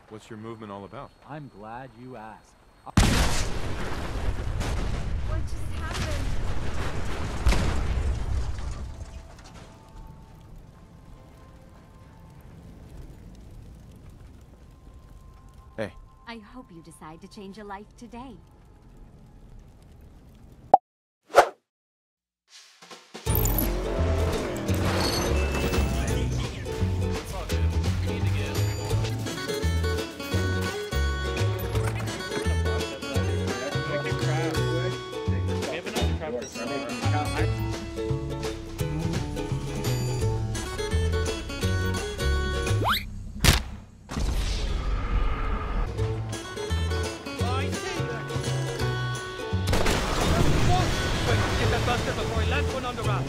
What's your movement all about? I'm glad you asked. What just happened? Hey. I hope you decide to change your life today. Before he lands one on the raft.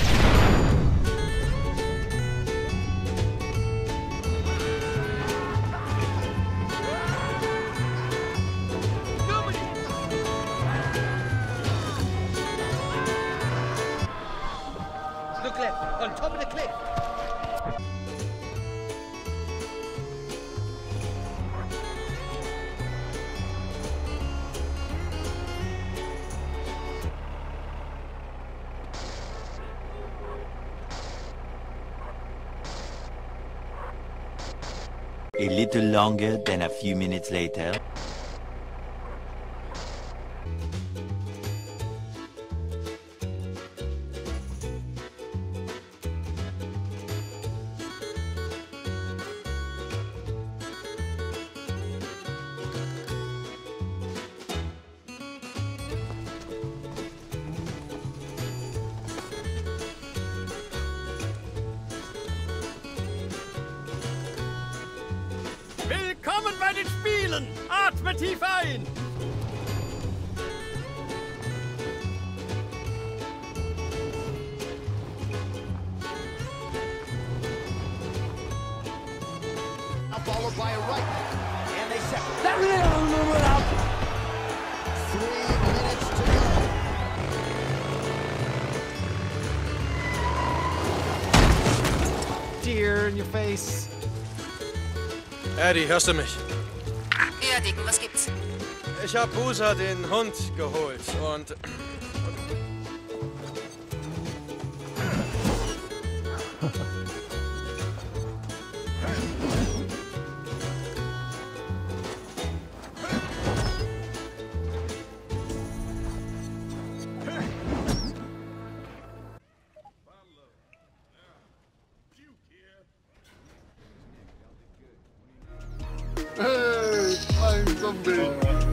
Look left, on top of the cliff. A little longer than a few minutes later. Willkommen bei den Spielen! Atme tief ein! Followed by a right. And they separate. 3 minutes to go. Deer in your face. Eddie, hörst du mich? Ja, Dicken, was gibt's? Ich hab Busa den Hund geholt und... Hey, flying zombie.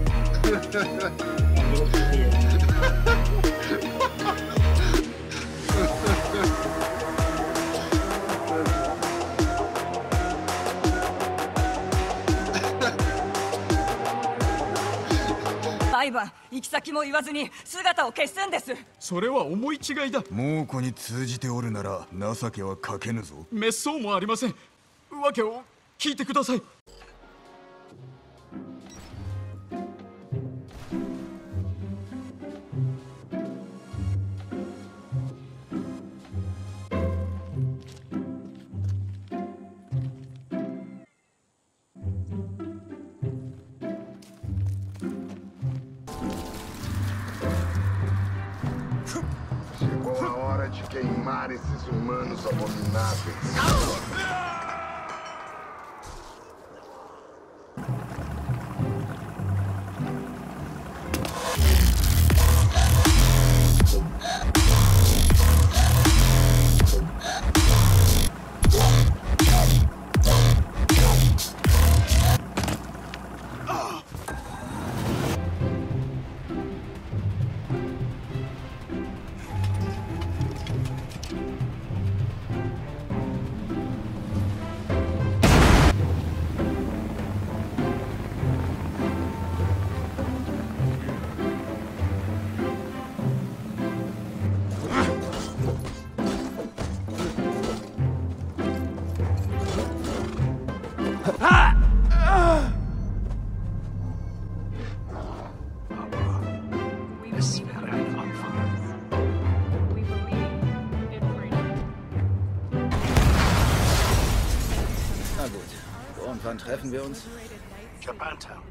Ivan、行き先も言わずに姿を消すんです。 それは思い違いだ。 猛虎に通じておるなら情けはかけぬぞ。 滅相もありません。わけを聞いてください。 Chegou a hora de queimar esses humanos abomináveis. Und wann treffen wir uns? Japantown.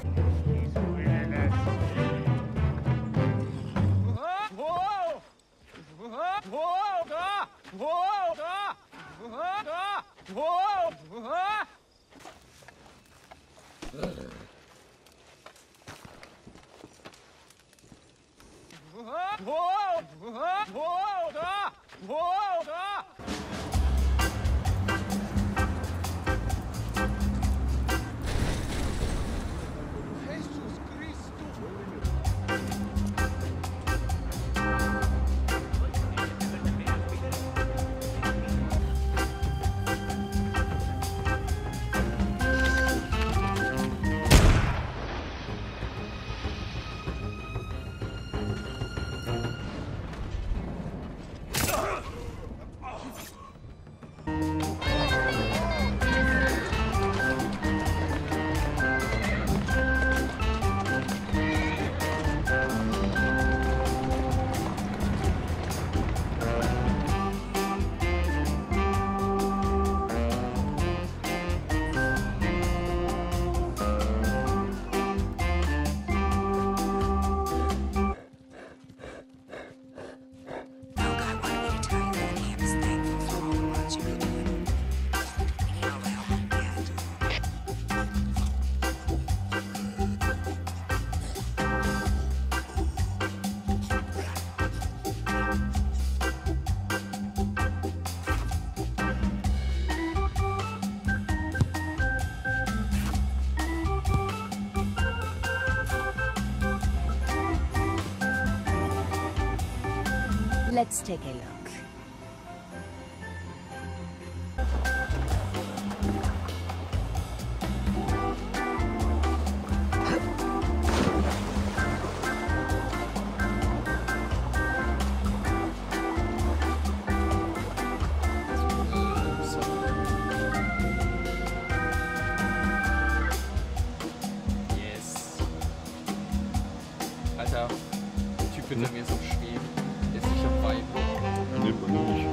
Let's take a look. Yes. Alter, der Typ hinter mir ist am Schweben. Der ist nicht am Vibe. Nee, bei mir nicht.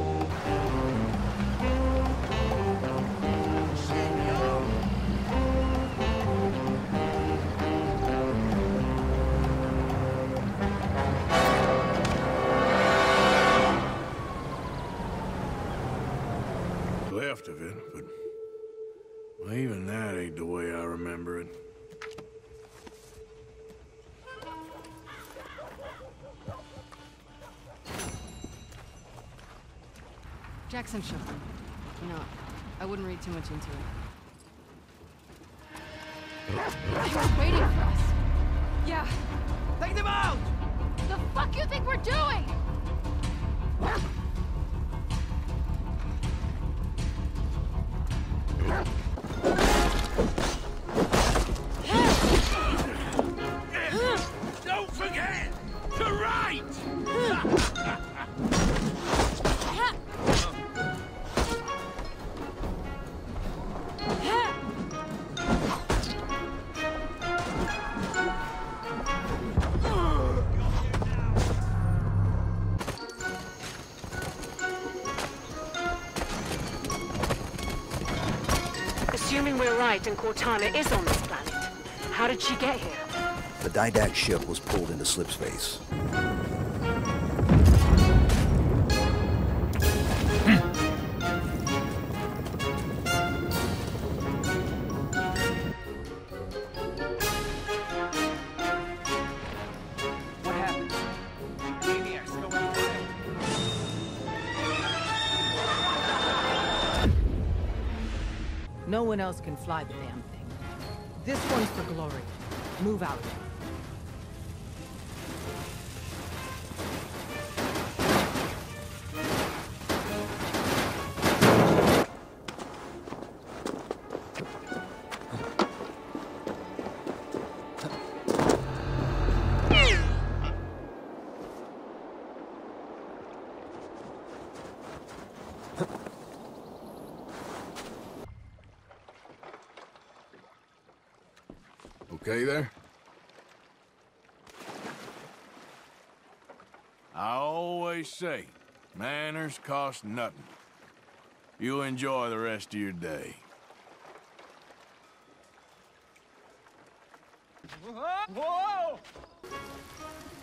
Left of it, but well, even that ain't the way I remember it. Jackson shot them. No, I wouldn't read too much into it. They were waiting for us. Yeah. Take them out! The fuck you think we're doing? Don't forget to write! Assuming we're right and Cortana is on this planet, how did she get here? The Didact ship was pulled into slipspace. What happened? Maniacs going wild. No one else can fly the damn thing. This one's for glory. Move out. Okay there? I always say, manners cost nothing. You enjoy the rest of your day. Whoa!